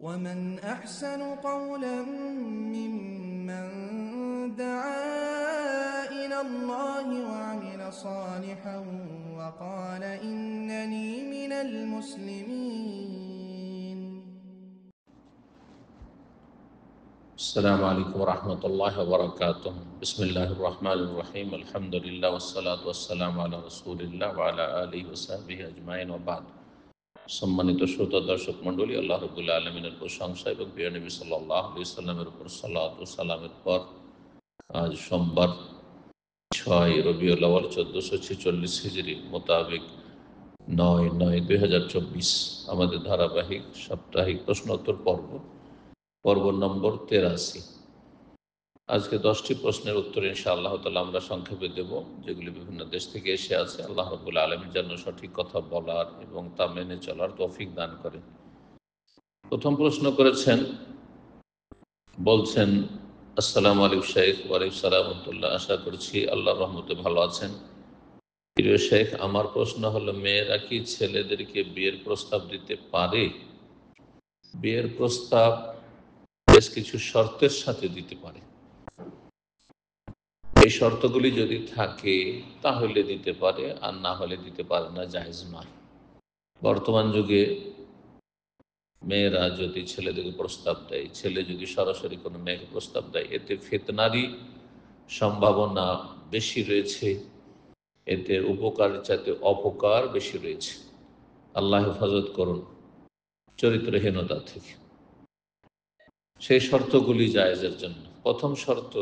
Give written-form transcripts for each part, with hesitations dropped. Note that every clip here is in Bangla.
ومن أحسن قولا ممن دعا إلى الله وعمل صالحا وقال إنني من المسلمين. السلام عليكم ورحمة الله وبركاته. بسم الله الرحمن الرحيم. الحمد لله والصلاة والسلام على رسول الله وعلى آله وصحبه أجمعين وبعد. সম্মানিত শ্রোতা দর্শক মণ্ডলী, আল্লাহ রাব্বুল আলামিনের প্রশংসা এবং প্রিয় নবী সাল্লাল্লাহু আলাইহি সাল্লামের উপর সালাত ও সালামের পর আজ সোমবার 6 রবিউল আউয়াল 1446 হিজরি মোতাবেক 9/9/2024 আমাদের ধারাবাহিক সাপ্তাহিক প্রশ্নোত্তর পর্ব নম্বর 83। আজকে 10টি প্রশ্নের উত্তর ইনশাআল্লাহ তাআলা আমরা সংক্ষেপে দেব, যেগুলি বিভিন্ন দেশ থেকে এসে আছে। আল্লাহ রাব্বুল আলামিন যেন সঠিক কথা বলার এবং তা মেনে চলার তৌফিক দান করেন। প্রথম প্রশ্ন করেছেন, বলছেন, আসসালামু আলাইকুম শেখ। ওয়ালাইকুম সালাম ওয়া রাহমাতুল্লাহ। আশা করছি আল্লাহর রহমতে ভালো আছেন। প্রিয় শেখ, আমার প্রশ্ন হলো, মেয়েরা কি ছেলেদেরকে বিয়ের প্রস্তাব দিতে পারে? বিয়ের প্রস্তাব বেশ কিছু শর্তের সাথে দিতে পারে। এই শর্তগুলি যদি থাকে তাহলে দিতে পারে, আর না হলে দিতে পারে না, জায়েজ নয়। বর্তমান যুগে মেয়েরা যদি ছেলেদেরকে প্রস্তাব দেয়, ছেলে যদি সরাসরি কোনো মেয়েকে প্রস্তাব দেয়, এতে ফিতনারই সম্ভাবনা বেশি রয়েছে, এতে উপকারের চাইতে অপকার বেশি রয়েছে। আল্লাহ হেফাজত করুন চরিত্রহীনতা থেকে। সেই শর্তগুলি জায়েজের জন্য। প্রথম শর্ত,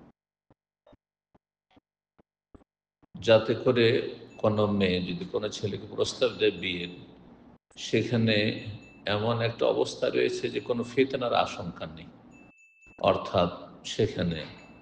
যাতে করে কোনো মেয়ে যদি কোনো ছেলেকে প্রস্তাব দেয় বিয়ের, সেখানে এমন একটা অবস্থা রয়েছে যে কোনো ফিতনার আশঙ্কা নেই। অর্থাৎ সেখানে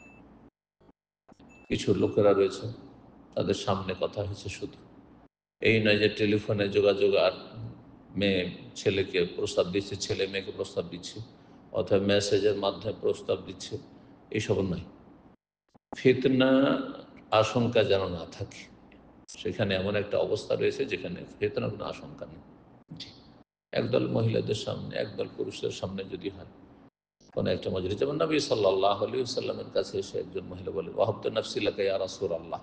কিছু লোকেরা রয়েছে, তাদের সামনে কথা হয়েছে, শুধু এই নয় যে টেলিফোনে যোগাযোগ আর মেয়ে ছেলেকে প্রস্তাব দিচ্ছে, ছেলে মেয়েকে প্রস্তাব দিচ্ছে, অথবা মেসেজের মাধ্যমে প্রস্তাব দিচ্ছে, এইসব নয়। ফিতনা আশঙ্কা যেন না থাকে, সেখানে এমন একটা অবস্থা রয়েছে যেখানে ফিতনার কোনো আশঙ্কা নেই। একদল মহিলাদের সামনে, একদল পুরুষদের সামনে যদি হয় কোনো একটা মজলিস, যেমন নবী সাল্লাল্লাহু আলাইহি ওয়াসাল্লামের কাছে এসে একজন মহিলা বলেন, ওয়াহাবতু নাফসি লাকা ইয়া রাসূলুল্লাহ,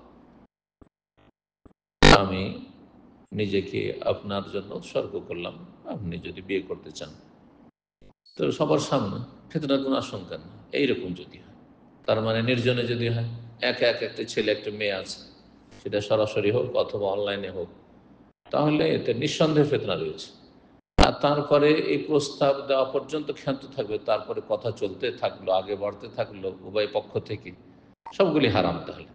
আমি নিজেকে আপনার জন্য উৎসর্গ করলাম, আপনি যদি বিয়ে করতে চান। তো সবার সামনে, ফিতনার কোনো আশঙ্কা নেই। এইরকম যদি হয়, তার মানে নির্জনে যদি হয়, একা এক একটা ছেলে একটা মেয়ে আছে, সেটা সরাসরি হোক অথবা অনলাইনে হোক, তাহলে এতে নিঃসন্দেহে ফিতনা রয়েছে। আর তারপরে এই প্রস্তাব দেওয়া পর্যন্ত ক্ষান্ত থাকবে, তারপরে কথা চলতে থাকলো, আগে বাড়তে থাকলো উভয় পক্ষ থেকে, সবগুলি হারাম। তাহলে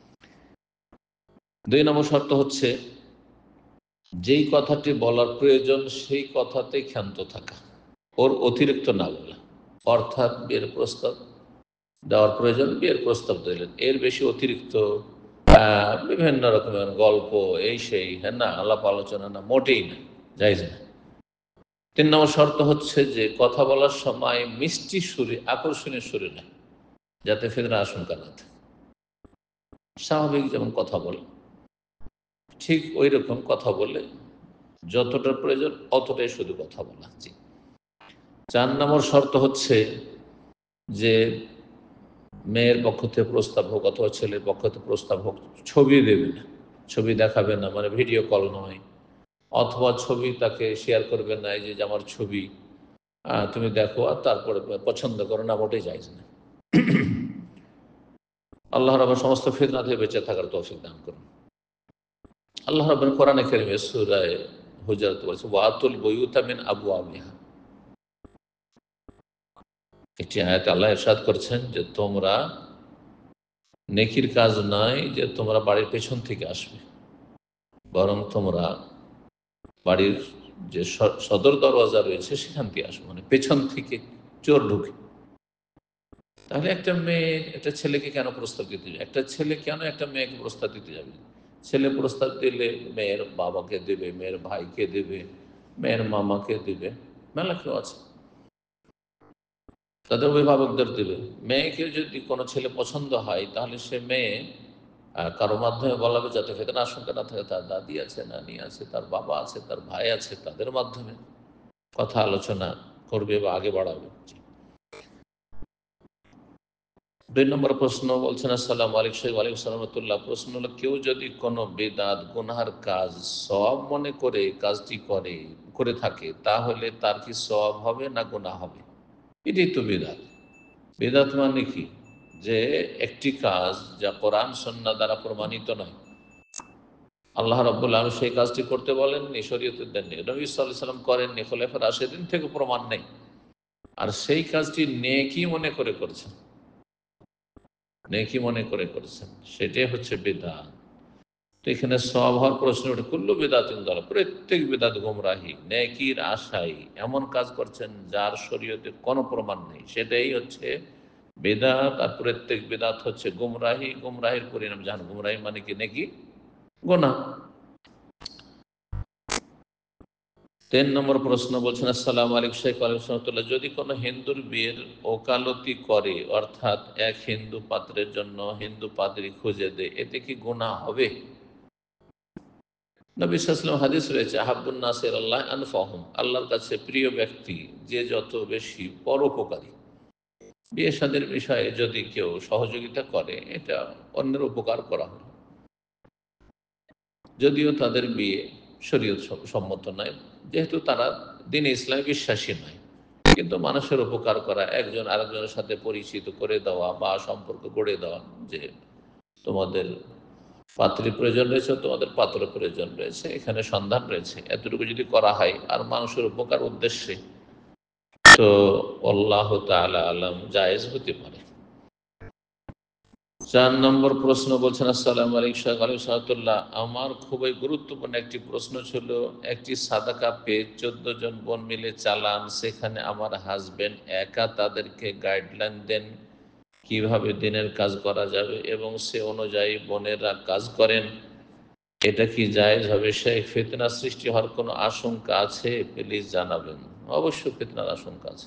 2 নম্বর শর্ত হচ্ছে, যেই কথাটি বলার প্রয়োজন সেই কথাতেই ক্ষান্ত থাকা, ওর অতিরিক্ত না বলা। অর্থাৎ বিয়ের প্রস্তাব দেওয়ার প্রয়োজন, বিয়ের প্রস্তাব দিলেন, এর বেশি অতিরিক্ত বিভিন্ন রকমের গল্প, এই সেই, হ্যাঁ না, আলাপ আলোচনা না, মোটেই না, জায়েজ না। 3 নম্বর শর্ত হচ্ছে যে কথা বলার সময় মিষ্টি সুরে, আকর্ষণীয় সুরে না, যাতে ফিতনা আশঙ্কা না থাকে। স্বাভাবিক যেমন কথা বলে, ঠিক ওই রকম কথা বলে, যতটা প্রয়োজন অতটাই শুধু কথা বলা। জি। 4 নম্বর শর্ত হচ্ছে যে মেয়ের পক্ষ থেকে প্রস্তাব হোক অথবা ছেলের পক্ষ থেকে প্রস্তাব হোক, ছবি দেবে না, ছবি দেখাবে না, মানে ভিডিও কল নয়, অথবা ছবি তাকে শেয়ার করবে না, এই যে আমার ছবি তুমি দেখো আর তারপরে পছন্দ করো না, মোটেই জায়েজ না। আল্লাহ রাব্বুল সমস্ত ফিতনা থেকে বেঁচে থাকার তৌফিক দান করুন। আল্লাহ রাব্বুল কোরআনে কারিমে সূরা হুজুরাতে বলেছে, ওয়াতুল বুয়ুতা মিন আবওয়াবিহা। একটি আয়াতে আল্লাহ ইরশাদ করছেন যে তোমরা, নেকির কাজ নয় যে তোমরা বাড়ির পেছন থেকে আসবে, বরং তোমরা বাড়ির যে সদর দরওয়াজা রয়েছে সেখান থেকে আসবে, মানে পেছন থেকে চোর ঢুকে। তাহলে একটা মেয়ে একটা ছেলেকে কেন প্রস্তাব দিতে যাবে? একটা ছেলে কেন একটা মেয়েকে প্রস্তাব দিতে যাবে? ছেলে প্রস্তাব দিলে মেয়ের বাবাকে দেবে, মেয়ের ভাইকে দেবে, মেয়ের মামাকে দেবে, মেলা কেউ আছে, তাদের অভিভাবকদের দেবে। মেয়েকে যদি কোনো ছেলে পছন্দ হয়, তাহলে সে মেয়ে কারো মাধ্যমে বলাবে, যাতে ফিতনা আশঙ্কা না থাকে। তার দাদি আছে, নানি আছে, তার বাবা আছে, তার ভাই আছে, তাদের মাধ্যমে কথা আলোচনা করবে বা আগে বাড়াবে। 2 নম্বর প্রশ্ন বলছেন, আসসালামু আলাইকুম। ওয়ালাইকুম সালামতুল্লাহ। প্রশ্ন হলো, কেউ যদি কোনো বেদাত গুনাহার কাজ সওয়াব মনে করে কাজটি করে থাকে, তাহলে তার কি সওয়াব হবে না গুনাহ হবে? এটাই তো বেদাত। বেদাত মানে কি? যে একটি কাজ যা কোরআন সুন্নাহ দ্বারা প্রমাণিত নয়, আল্লাহ রাব্বুল আলামিন সেই কাজটি করতে বলেননি, শরীয়তে দেননি, নবী সাল্লাল্লাহু আলাইহি ওয়াসাল্লাম করেননি, খোলাফায়ে রাশিদিন থেকে প্রমাণ নেই, আর সেই কাজটি নেকি মনে করে করেছেন, নেকি মনে করে করেছেন, সেটাই হচ্ছে বেদাত। তো এখানে সওয়াব হওয়ার প্রশ্ন ওঠে, কুল্লু বেদাতিন দালাল, প্রত্যেক বেদাত গোমরাহি। নেকির আশায় এমন কাজ করছেন যার শরীয়তে কোনো প্রমাণ নেই, সেটাই হচ্ছে বেদাত। আর প্রত্যেক বেদাত হচ্ছে গুমরাহি, গুমরাহির পরিণাম জাহান্নাম। গুমরাহি মানে কি? নেকি গুনাহ। 3 নম্বর প্রশ্ন বলছেন, আসসালামু আলাইকুম শেখ। ওয়ালাইকুম সালাম। যদি কোনো হিন্দুর বিয়ের ওকালতি করে, অর্থাৎ এক হিন্দু পাত্রের জন্য হিন্দু পাদ্রী খুঁজে দেয়, এতে কি গুনাহ হবে? নবী সাল্লাল্লাহু আলাইহি ওয়াসাল্লাম হাদিস রয়েছে, আহাব্বুন নাসি ইলাল্লাহি আনফাহুম, আল্লাহর কাছে প্রিয় ব্যক্তি যে যত বেশি পরোপকারী। বিয়ে শাদীর বিষয়ে যদি কেউ সহযোগিতা করে, এটা অন্যের উপকার করা হয়, যদিও তাদের বিয়ে শরীয়ত সম্মত নয়, যেহেতু তারা দ্বীনে ইসলামে বিশ্বাসী নয়, কিন্তু মানুষের উপকার করা, একজন আরেকজনের সাথে পরিচিত করে দেওয়া বা সম্পর্ক গড়ে দেওয়া, যে তোমাদের পাত্রীর প্রয়োজন রয়েছে, তোমাদের পাত্র প্রয়োজন রয়েছে, এখানে সন্ধান রয়েছে, এতটুকু যদি করা হয় আর মানুষের উপকার উদ্দেশ্যে, তো আল্লাহ তাআলা আলাম জায়েজ হতে পারে। 4 নম্বর প্রশ্ন বলছেন, আসসালামু আলাইকুম ওয়া রাহমাতুল্লাহ। আমার খুবই গুরুত্বপূর্ণ একটি প্রশ্ন ছিল, একটি সাদাকা পেজ 14 জন বোন মিলে চালান, সেখানে আমার হাজবেন্ড একা তাদেরকে গাইডলাইন দেন কিভাবে দিনের কাজ করা যাবে এবং সে অনুযায়ী বোনেরা কাজ করেন, এটা কি জায়েজ হবে? শেখ, ফিতনা সৃষ্টি হওয়ার কোনো আশঙ্কা আছে? প্লিজ জানাবেন। অবশ্যই ফিতনার আশঙ্কা আছে।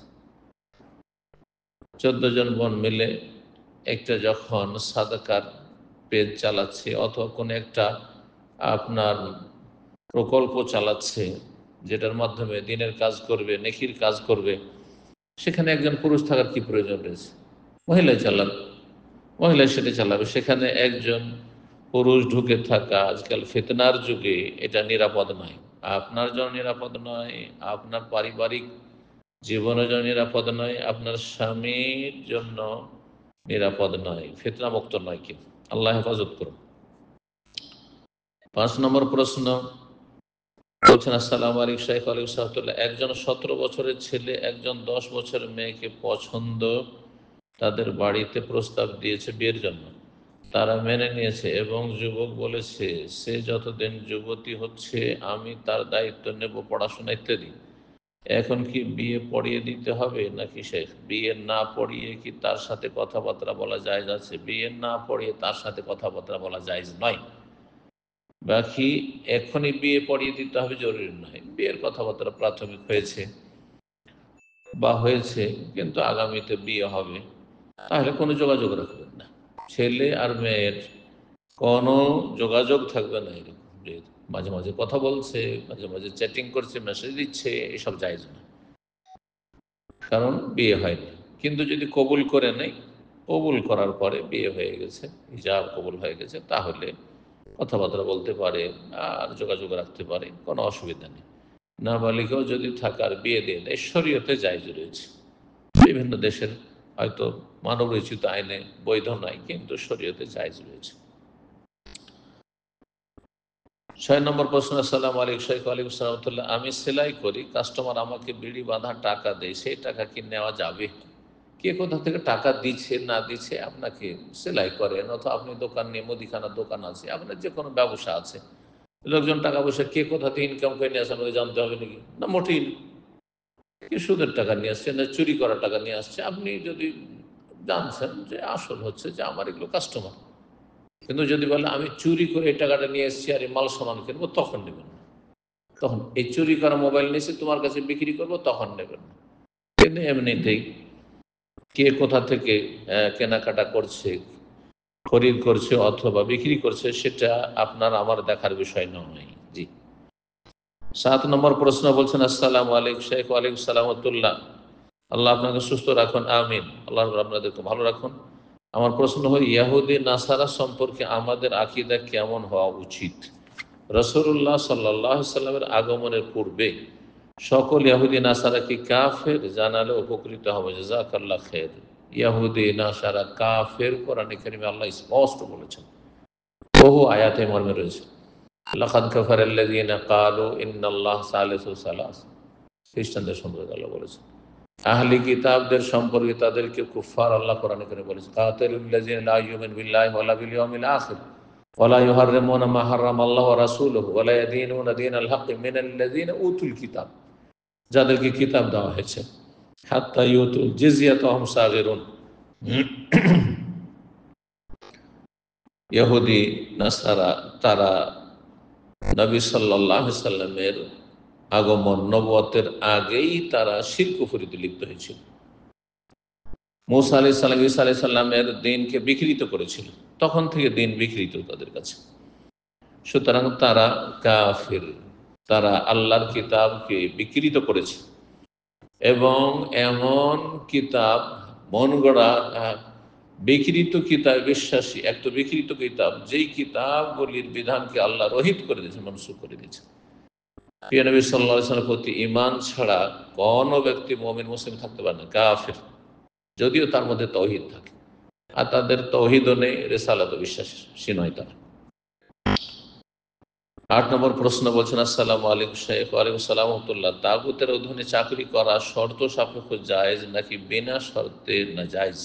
14 জন বোন মিলে একটা যখন সাদাকার পেজ চালাচ্ছে অথবা কোনো একটা আপনার প্রকল্প চালাচ্ছে, যেটার মাধ্যমে দিনের কাজ করবে, নেকির কাজ করবে, সেখানে একজন পুরুষ থাকার কি প্রয়োজন রয়েছে? মহিলাই চালাবে, মহিলাই সেটা চালাবে। সেখানে একজন পুরুষ ঢুকে থাকা আজকাল ফিতনার যুগে এটা নিরাপদ নয়। আপনার জন্য নিরাপদ নয়, আপনার পারিবারিক জীবনের জন্য নিরাপদ নয়, আপনার স্বামীর জন্য নিরাপদ নয়, ফিতনা মুক্ত নয়। কি আল্লাহ হেফাজত করুন। 5 নম্বর প্রশ্ন বলছেন, আসসালামু আলাইকুম শাইখ। ওয়ালাইকুম সালাম। একজন 17 বছরের ছেলে একজন 10 বছরের মেয়েকে পছন্দ, তাদের বাড়িতে প্রস্তাব দিয়েছে বিয়ের জন্য, তারা মেনে নিয়েছে এবং যুবক বলেছে সে যতদিন যুবতী হচ্ছে আমি তার দায়িত্ব নেব, পড়াশোনা ইত্যাদি। এখন কি বিয়ে পড়িয়ে দিতে হবে নাকি শেখ? বিয়ে না পড়িয়ে কি তার সাথে কথাবার্তা বলা জায়েজ আছে? বিয়ে না পড়িয়ে তার সাথে কথাবার্তা বলা জায়েজ নয়। বাকি এখনই বিয়ে পড়িয়ে দিতে হবে জরুরি নয়। বিয়ের কথাবার্তা প্রাথমিক হয়েছে বা হয়েছে, কিন্তু আগামীতে বিয়ে হবে, তাহলে কোনো যোগাযোগ রাখবেন না। ছেলে আর মেয়ের কোনো যোগাযোগ থাকবে না, এরকম যে মাঝে মাঝে কথা বলছে, মাঝে মাঝে চ্যাটিং করছে, মেসেজ দিচ্ছে, এসব জায়েজ না, কারণ বিয়ে হয়নি। কিন্তু যদি কবুল করে নেয়, কবুল করার পরে বিয়ে হয়ে গেছে, হিজাব কবুল হয়ে গেছে, তাহলে কথাবার্তা বলতে পারে আর যোগাযোগ রাখতে পারে, কোনো অসুবিধা নেই। নাবালিকাও যদি থাকার বিয়ে দিয়ে দেয়, শরীয়তে জায়েজ রয়েছে। বিভিন্ন দেশের হয়তো মানব রচিত আইনে বৈধ নয়, কিন্তু শরীয়তে জায়েজ রয়েছে। 6 নম্বর প্রশ্ন, আসসালামু আলাইকুম শাইখ। ওয়ালাইকুম সালাম। আমি সেলাই করি, কাস্টমার আমাকে বিড়ি বাঁধা টাকা দেয়, সেই টাকা কি নেওয়া যাবে? কে কোথা থেকে টাকা দিচ্ছে না দিচ্ছে, আপনাকে সেলাই করেন অথবা আপনি দোকান নিয়ে, মুদিখানার দোকান আছে, আপনার যে কোনো ব্যবসা আছে, লোকজন টাকা পয়সা কে কোথা থেকে ইনকাম করে নিয়ে আসে আমাকে জানতে হবে নাকি? না, মোটেই না। কি সুদের টাকা নিয়ে আসছে না চুরি করা টাকা নিয়ে আসছে, আপনি যদি জানছেন যে আসল হচ্ছে যে আমার এগুলো কাস্টমার, কিন্তু যদি বলে আমি চুরি করে এই টাকাটা নিয়ে এসেছি আর এই মাল সামান কিনবো, তখন নেবেন না। তখন এই চুরি করা মোবাইল নিয়ে এসে তোমার কাছে বিক্রি করবো, তখন নেবেন না। কিন্তু এমনিতেই কে কোথা থেকে কেনাকাটা করছে, খরিদ করছে অথবা বিক্রি করছে, সেটা আপনার আমার দেখার বিষয় নয়। জি। 7 নম্বর প্রশ্ন বলছেন, আসসালামু আলাইকুম শাইখ। ওয়ালাইকুম সালামতুল্লাহ। আল্লাহ আপনাকে সুস্থ রাখুন, আমিন। আল্লাহ আপনাদেরকে ভালো রাখুন। আমার প্রশ্ন হয়, ইয়াহুদি নাসারা সম্পর্কে আমাদের আকীদা কেমন হওয়া উচিত? রাসূলুল্লাহ সাল্লাল্লাহু আলাইহি সাল্লামের আগমনের পূর্বে সকল ইয়াহুদি নাসারাকে কাফের জানালে উপকৃত হবে। জাযাকাল্লাহ খাইর। ইয়াহুদি নাসারা কাফের কোরআনে কারিমে আল্লাহ স্পষ্ট বলেছেন, বহু আয়াতে মর্মে রয়েছে। লাকাদ কাফারাল্লাযীনা ক্বালু ইন্নাল্লাহা সালিসু সালাস। খ্রিস্টানদের সম্পর্কে আল্লাহ বলেছেন। আহলি কিতাবদের সম্পর্কে তাদেরকে কুফফার আল্লাহ কোরআনে কারিমে বলেছেন, কাতিলুল্লাযীনা লা ইউমিনু বিল্লাহি ওয়ালা বিল ইয়াউমিল আখির ওয়ালা ইউহাররিমুনা মা হারামাল্লাহু ওয়া রাসূলুহু ওয়ালা ইয়াদীনুনা দীনাল হাক্কি মিনাল্লাযীনা উতুল কিতাব, যাদেরকে কিতাব দেওয়া হয়েছে, হাত্তা ইউতুল জিজিয়াতা ওয়া হুম সাগিরুন। ইহুদি নাসারা তারা নবী সাল্লাল্লাহু আলাইহি সাল্লামের আগমন নবুয়তের আগেই তারা শিরক কুফরিতে লিপ্ত হয়েছিল। মুসা আলাইহিস সালাম ঈসা আলাইহিস সালামের দ্বীনকে বিকৃত করেছিল, তখন থেকে দ্বীন বিকৃত তাদের কাছে। সুতরাং তারা কাফির, তারা আল্লাহর কিতাবকে বিকৃত করেছে এবং এমন কিতাব মন গড়া বিকৃত কিতাব বিশ্বাসী, এক তো বিকৃত কিতাব যেই কিতাবগুলির বিধানকে আল্লাহ রহিত করে দিয়েছেন, মনসুখ করে দিয়েছেন। প্রিয় নবী সাল্লাল্লাহু আলাইহি ওয়াসাল্লামের প্রতি ঈমান ছাড়া কোনো ব্যক্তি মুমিন মুসলিম থাকতে পারে না, কাফির, যদিও তার মধ্যে তাওহীদ থাকে। আর তাদের তাওহীদও নেই, রিসালাতও বিশ্বাসী নয় তারা। 8 নম্বর প্রশ্ন বলছেন, আসসালামু আলাইকুম শেখ। ওয়ালাইকুম আসসালাম ওয়া রাহমাতুল্লাহ। তাগুতের অধীনে চাকরি করা শর্ত সাপেক্ষ জায়েজ নাকি বিনা শর্তে নাজায়েজ?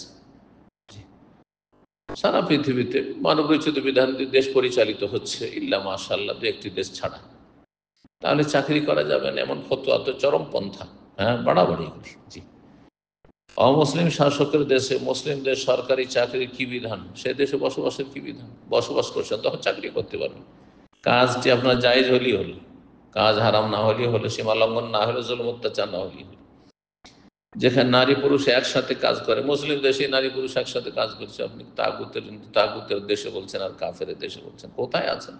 সারা পৃথিবীতে মানব রচিত বিধান দিয়ে দেশ পরিচালিত হচ্ছে, ইল্লা মাশাআল্লাহ দু একটি দেশ ছাড়া। তাহলে চাকরি করা যাবে না এমন ফতোয়া তো চরমপন্থা, বাড়াবাড়ি এগুলি। জি, অমুসলিম শাসকের দেশে মুসলিমদের সরকারি চাকরির কি বিধান, সে দেশে বসবাসের কি বিধান? বসবাস করছেন তখন চাকরি করতে পারবেন, কাজটি আপনার জায়েজ হলেই হলো, কাজ হারাম না হলেই হলো, সীমা লঙ্ঘন না হলে, জুলুম অত্যাচার না হলেই হলো। যেখানে নারী পুরুষ একসাথে কাজ করে, মুসলিম দেশে নারী পুরুষ একসাথে কাজ করছে, আপনি তাগুতের দেশে বলছেন আর কাফের দেশে বলছেন, কোথায় আছেন?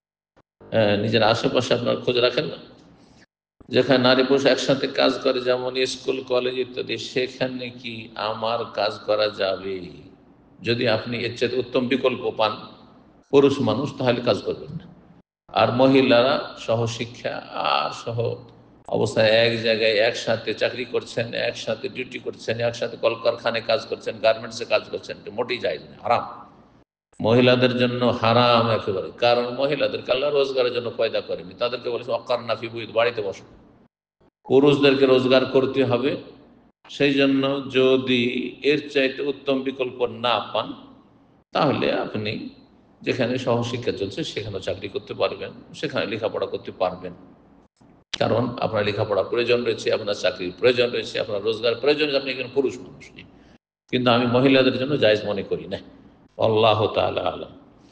নিজের আশেপাশে আপনার খোঁজ রাখেন না? যেখানে নারী পুরুষ একসাথে কাজ করে, যেমন স্কুল কলেজ ইত্যাদি, সেখানে কি আমার কাজ করা যাবে? যদি আপনি এর চেয়ে উত্তম বিকল্প পান পুরুষ মানুষ, তাহলে কাজ করবেন না। আর মহিলারা সহশিক্ষা আর সহ অবস্থায় এক জায়গায় একসাথে চাকরি করছেন, একসাথে ডিউটি করছেন, একসাথে কলকারখানায় কাজ করছেন, গার্মেন্টসে কাজ করছেন, মোটেই জায়েজ না, হারাম। মহিলাদের জন্য হারাম একেবারে, কারণ মহিলাদেরকে আল্লাহ রোজগারের জন্য পয়দা করেনি, তাদেরকে বলেছে অকারনা ফি বুয়ুত, বাড়িতে বসো। পুরুষদেরকে রোজগার করতে হবে। সেই জন্য যদি এর চাইতে উত্তম বিকল্প না পান, তাহলে আপনি যেখানে সহশিক্ষা চলছে সেখানে চাকরি করতে পারবেন, সেখানে লেখাপড়া করতে পারবেন, কারণ আপনার লেখাপড়া প্রয়োজন রয়েছে, আপনার চাকরির প্রয়োজন রয়েছে, আপনার রোজগার প্রয়োজন, আপনি এখানে পুরুষ মানুষ নেই। কিন্তু আমি মহিলাদের জন্য জায়েজ মনে করি না। আল্লাহ তাআলা আলাম।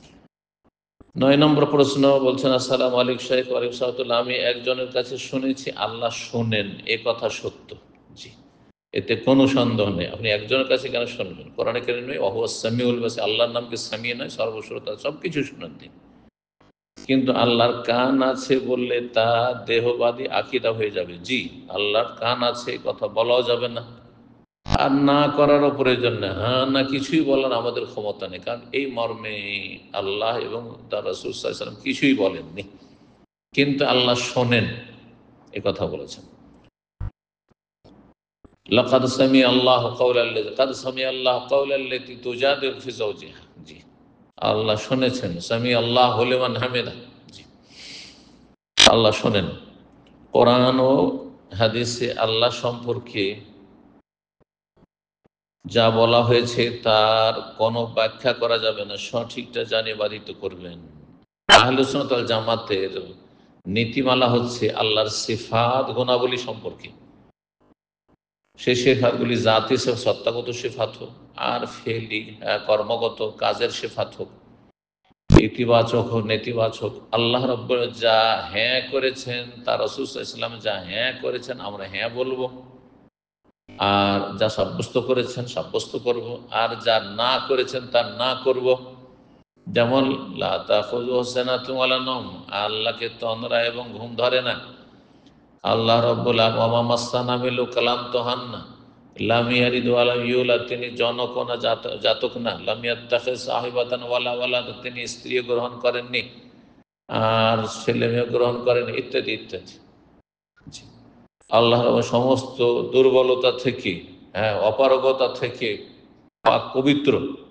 9 নম্বর প্রশ্ন বলছেন, আসসালামু আলাইকুম শাইখ। ওয়ালাইকুম সালাম। আমি একজনের কাছে শুনেছি আল্লাহ শোনেন, এ কথা সত্য? জি, এতে কোনো সন্দেহ নেই। আপনি একজনের কাছে কেন শুনবেন? কোরআনে কারিমে ওয়াহুয়াস সামিউল বাসীর, আল্লাহর নামকে সামিউ নয়, সর্বশ্রোতা, সব কিছু শুনেন তিনি। কিন্তু আল্লাহর কান আছে বললে তা দেহবাদী আকীদা হয়ে যাবে। জি, আল্লাহর কান আছে এই কথা বলাও যাবে না, আর না করারও প্রয়োজন নেই। হ্যাঁ না কিছুই বলার আমাদের ক্ষমতা নেই, কারণ এই মর্মে আল্লাহ এবং তার রাসূল সাল্লাল্লাহু আলাইহি ওয়াসাল্লাম কিছুই বলেননি। কিন্তু আল্লাহ শোনেন, এ কথা বলেছেন। লাকাদ সামিআ আল্লাহু কাওলাল্লাতী তুজাদিলু ফি যাওজিহা। জি, আল্লাহ শুনেছেন। সামিআ আল্লাহু লিমান হামিদা। জি, আল্লাহ শোনেন। কোরআন ও হাদিসে আল্লাহ সম্পর্কে যা বলা হয়েছে তার কোনো ব্যাখ্যা করা যাবে না, সঠিকটা জানিয়ে বাধিত করবেন। আহলুস সুন্নাত ওয়াল জামাতের নীতিমালা হচ্ছে আল্লাহর সিফাত গুণাবলী সম্পর্কে, সেই সিফাতগুলি জাতি সত্তাগত সিফাত হোক আর ফেলি কর্মগত কাজের সিফাত হোক, ইতিবাচক হোক নেতিবাচক, আল্লাহ রাব্বুল যা হ্যাঁ করেছেন, তার রাসূল সাল্লাল্লাহু আলাইহি ওয়াসাল্লাম যা হ্যাঁ করেছেন আমরা হ্যাঁ বলবো, আর যা সাব্যস্ত করেছেন সাব্যস্ত করব, আর যা না করেছেন তা না করব। যেমন লা তাখুযুহু সিনাতুন ওয়ালা নাওম, আল্লাহকে তন্দ্রা এবং ঘুম ধরে না। আল্লাহ রাব্বুল আলামিন ওয়া মা মাসসানা মিন লুগব, ক্লান্ত হন না। লাম ইয়ালিদ ওয়া লাম ইউলাদ, তিনি জনক না জাতক না। লাম ইয়াত্তাখিজ সাহিবাতান ওয়ালা ওয়ালাদ, তিনি স্ত্রী গ্রহণ করেননি আর ছেলে মেয়ে গ্রহণ করেন, ইত্যাদি ইত্যাদি। আল্লাহর সমস্ত দুর্বলতা থেকে, অপারগতা থেকে পাক পবিত্র।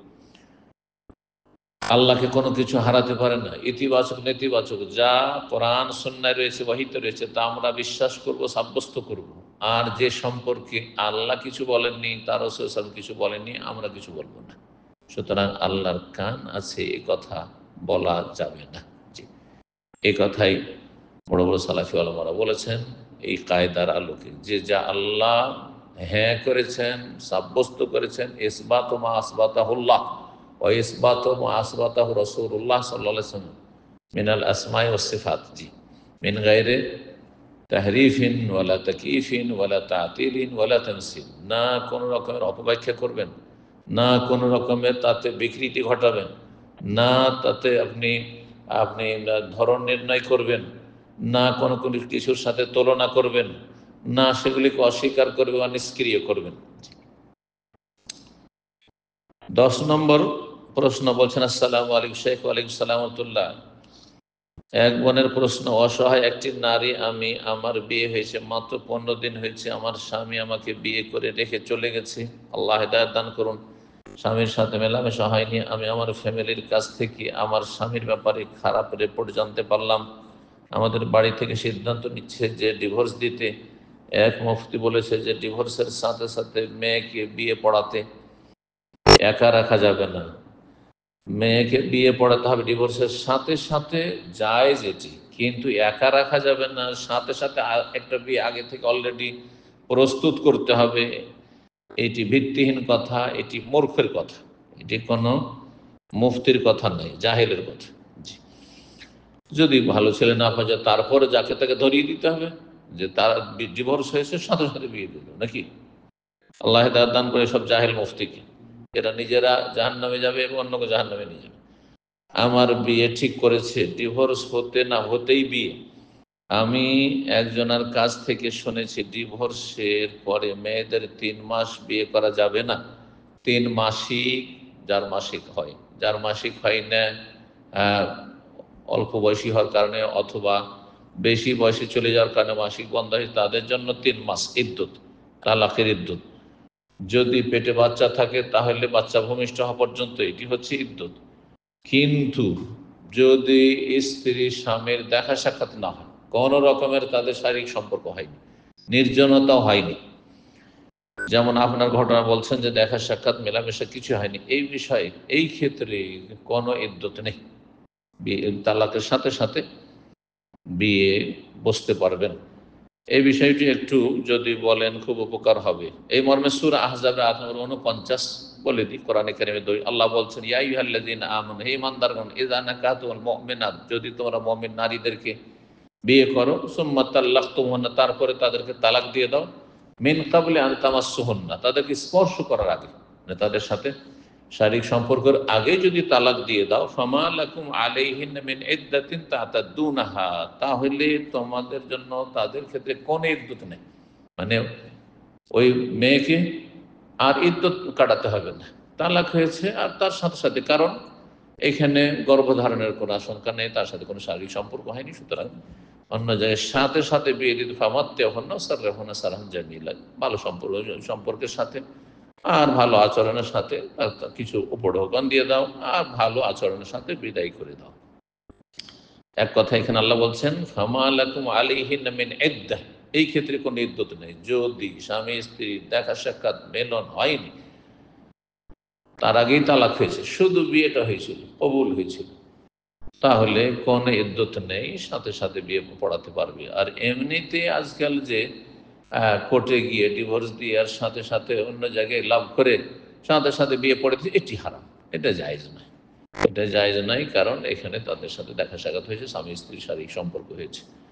আল্লাহকে কোনো কিছু হারাতে পারে না। ইতিবাচক নেতিবাচক যা কোরআন সুন্নায় রয়েছে, ওয়াহিতে রয়েছে, তা আমরা বিশ্বাস করব, সাব্যস্ত করব। আর যে সম্পর্কে আল্লাহ কিছু বলেননি, তার রাসূল সাল্লাল্লাহু আলাইহি ওয়াসাল্লাম কিছু বলেননি, আমরা কিছু বলবো না। সুতরাং আল্লাহর কান আছে, এ কথা বলা যাবে না। জি, এই কথাই বড় বড় সালাফি ওলামারা বলেছেন এই কায়দার আলোকে, যে যা আল্লাহ হ্যাঁ করেছেন, সাব্যস্ত করেছেন, ইসবাত মা আসবাতাহুল্লাহ ও ইসবাত মা আসবাতাহু রাসূলুল্লাহ সাল্লাল্লাহু আলাইহি ওয়াসাল্লাম মিনাল আসমাই ওয়াস সিফাত। জি, মিন গায়রে তাহরিফিন ওয়ালা তাকয়িফিন ওয়ালা তা'তিলিন ওয়ালা তামসিল, না কোনো রকমের অপব্যাখ্যা করবেন, না কোনো রকমের তাতে বিকৃতি ঘটাবেন, না তাতে আপনি আপনি ধরন নির্ণয় করবেন, না কোনো কোনো কিছুর সাথে তুলনা করবেন, না সেগুলিকে অস্বীকার করবে বা নিষ্ক্রিয় করবেন। 10 নম্বর প্রশ্ন বলছেন, আসসালামু আলাইকুম শেখ। ওয়ালাইকুম সালাম ওয়া রাহমাতুল্লাহ। এক বোনের প্রশ্ন, অসহায় একটি নারী, আমি, আমার বিয়ে হয়েছে মাত্র 15 দিন হয়েছে, আমার স্বামী আমাকে বিয়ে করে রেখে চলে গেছে, আল্লাহ হেদায়েত দান করুন। স্বামীর সাথে মেলামেশা হয়নি, আমি আমার ফ্যামিলির কাছ থেকে আমার স্বামীর ব্যাপারে খারাপ রিপোর্ট জানতে পারলাম। আমাদের বাড়ি থেকে সিদ্ধান্ত নিচ্ছে যে ডিভোর্স দিতে। এক মুফতি বলেছে যে ডিভোর্সের সাথে সাথে মেয়েকে বিয়ে পড়াতে, একা রাখা যাবে না, মেয়েকে বিয়ে পড়াতে হবে ডিভোর্সের সাথে সাথে, জায়েজ এটি, কিন্তু একা রাখা যাবে না, সাথে সাথে একটা বিয়ে আগে থেকে অলরেডি প্রস্তুত করতে হবে। এটি ভিত্তিহীন কথা, এটি মূর্খের কথা, এটি কোনো মুফতির কথা নয়, জাহেলের কথা। জি, যদি ভালো ছেলে না পাওয়া যায়, তারপরে যাকে তাকে ধরিয়ে দিতে হবে যে তার ডিভোর্স হয়েছে, সাথে সাথে বিয়ে দিল নাকি। আল্লাহ হেদায়েত দান করে সব জাহেল মুফতিকে, এরা নিজেরা জাহান্নামে যাবে এবং অন্যকে জাহান্নামে নিয়ে যাবে। আমার বিয়ে ঠিক করেছে, ডিভোর্স হতে না হতেই বিয়ে। আমি একজনের কাছ থেকে শুনেছি ডিভোর্সের পরে মেয়েদের 3 মাস বিয়ে করা যাবে না। 3 মাসিক, যার মাসিক হয়, যার মাসিক হয় না অল্প বয়সী হওয়ার কারণে অথবা বেশি বয়সে চলে যাওয়ার কারণে মাসিক বন্ধ হয়, তাদের জন্য 3 মাস ইদ্যত, তালাকের ইদ্যত। যদি পেটে বাচ্চা থাকে তাহলে বাচ্চা ভূমিষ্ঠ হওয়া পর্যন্ত এটি হচ্ছে ইদ্যত। কিন্তু যদি স্ত্রী স্বামীর দেখা সাক্ষাৎ না হয়, কোনো রকমের তাদের শারীরিক সম্পর্ক হয়নি, নির্জনতাও হয়নি, যেমন আপনার ঘটনা বলছেন যে দেখা সাক্ষাৎ মেলামেশা কিছু হয়নি, এই বিষয়ে এই ক্ষেত্রে কোনো ইদ্যত নেই, তালাকের সাথে সাথে বিয়ে বসতে পারবেন। এই বিষয়টি একটু যদি বলেন খুব উপকার হবে। এই মর্মে সূরা আহজাবের ৮ নম্বর 49 বলে দিই, কোরআনে কারিমে আল্লাহ বলছেন, ইয়া আইয়ুহাল্লাযীনা আমানু, হে ঈমানদারগণ, ইযা নাকাহতুল মুমিনাত, যদি তোমরা মুমিন নারীদেরকে বিয়ে করো, সুম্মা তাল্লাকতুমুহুন্না, তারপরে তাদেরকে তালাক দিয়ে দাও, মিন ক্বাবলি আন তামাসসুহুন্না, তাদেরকে স্পর্শ করার আগে, মানে তাদের সাথে শারীরিক সম্পর্কের আগে যদি তালাক দিয়ে দাও, ফামা লাকুম আলাইহিন্না মিন ইদ্দাতিন তাতাদুনাহা, তাহলে তোমাদের জন্য তাদের ক্ষেত্রে কোনো ইদ্যত নেই, মানে ওই মেয়েকে আর ইদ্যত কাটাতে হবে না, তালাক হয়েছে আর তার সাথে সাথে, কারণ এখানে গর্ভধারণের কোনো আশঙ্কা নেই, তার সাথে কোনো শারীরিক সম্পর্ক হয়নি, সুতরাং অন্য জায়গায় সাথে সাথে বিয়ে দিতে ফামাত্তাহুন্না সাররাহুন্না সারহান জামিলা, ভালো সম্পর্কের সাথে আর ভালো আচরণের সাথে কিছু উপঢৌকন দিয়ে দাও আর ভালো আচরণের সাথে বিদায় করে দাও। এক কথা এখানে আল্লাহ বলছেন ফামা লাকুম আলাইহিন্না মিন ইদ্দাহ, এই ক্ষেত্রে কোনো ইদ্যত নেই। যদি স্বামী স্ত্রীর দেখা সাক্ষাৎ মেলন হয়নি, তার আগেই তালাক হয়েছে, শুধু বিয়েটা হয়েছিল, কবুল হয়েছিল, তাহলে কোনো ইদ্যত নেই, সাথে সাথে বিয়ে পড়াতে পারবে। আর এমনিতে আজকাল যে কোর্টে গিয়ে ডিভোর্স দিয়ে আর সাথে সাথে অন্য জায়গায় লাভ করে সাথে সাথে বিয়ে পড়েছে, এটি হারাম, এটা জায়েজ নয়, এটা জায়েজ নয়, কারণ এখানে তাদের সাথে দেখা সাক্ষাৎ হয়েছে, স্বামী স্ত্রীর শারীরিক সম্পর্ক হয়েছে।